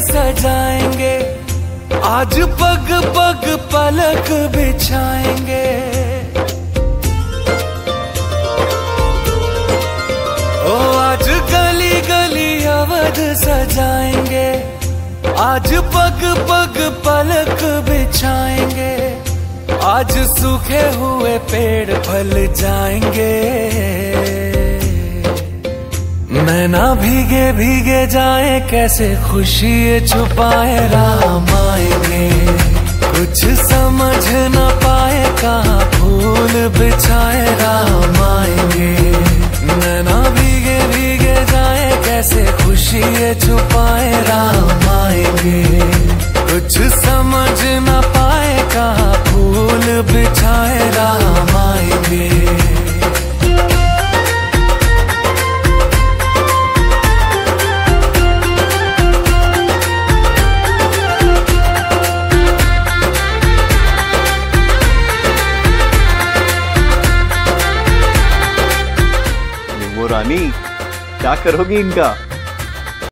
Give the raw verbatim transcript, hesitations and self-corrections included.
सजाएंगे, आज पग पग पलक बिछाएंगे। ओ आज गली गली अवध सजाएंगे, आज पग पग पलक बिछाएंगे। आज सूखे हुए पेड़ फल जाएंगे, नैना भीगे भीगे जाए, कैसे खुशी छुपाए राम आएंगे। कुछ समझ न पाए, कहाँ फूल बिछाए राम आएंगे। नैना भीगे भीगे जाए, कैसे खुशी छुपाए राम आएंगे। कुछ समझ न पाए, कहाँ फूल बिछाए राम आएंगे। रानी, क्या करोगी इनका?